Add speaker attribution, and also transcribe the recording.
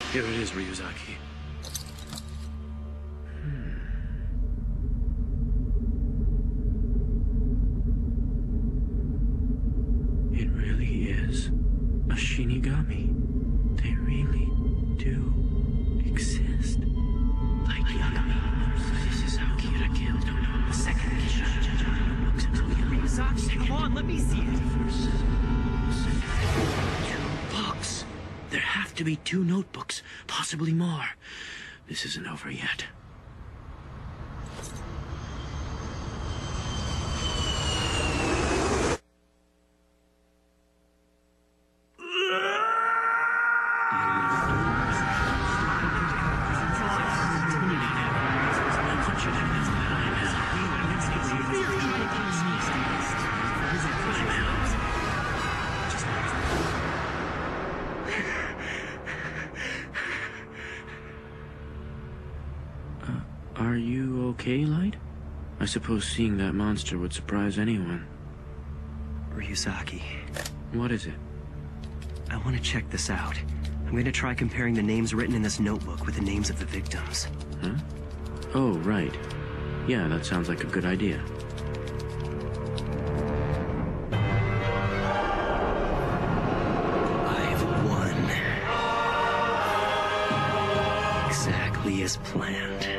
Speaker 1: Here it is, Ryuzaki. It really is a Shinigami. They really do exist. Like Yagami. This is how Kira killed the second Kira. Looks until
Speaker 2: Ryuzaki, come on, let me see it.
Speaker 1: 2 books. There have to be 2 notebooks, possibly more. This isn't over yet. Are you okay, Light? I suppose seeing that monster would surprise anyone.
Speaker 2: Ryuzaki,
Speaker 1: What is it?
Speaker 2: I want to check this out. I'm going to try comparing the names written in this notebook with the names of the victims.
Speaker 1: Huh? Oh, right. Yeah, that sounds like a good idea.
Speaker 2: I've won. Exactly as planned.